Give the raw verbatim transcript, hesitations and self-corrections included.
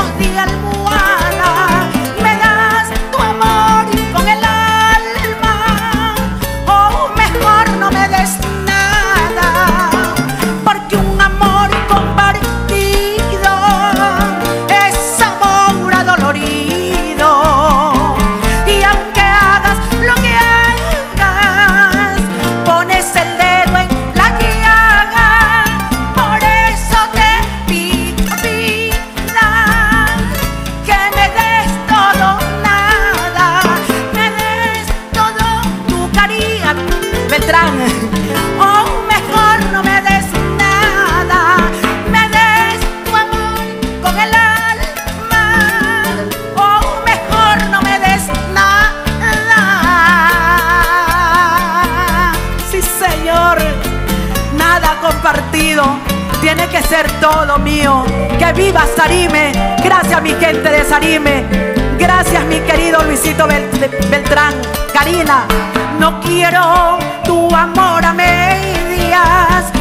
lejos de almohada, me das tu amor con el alma, o mejor no me des nada, porque un amor compartido es amor adolorido, y aunque hagas lo que hagas, pones el dedo en la llaga. Por eso te pido, vida, que me des todo, nada, me des todo tu cariño, Beltrán, o mejor no me des nada, me des tu amor con el alma, o mejor no me des nada. Sí, Señor, nada compartido, tiene que ser todo mío. Que viva Sarime. Gracias, mi gente de Sarime. Gracias, mi querido Luisito Bel- Beltrán. Karina, no quiero tu amor a medias,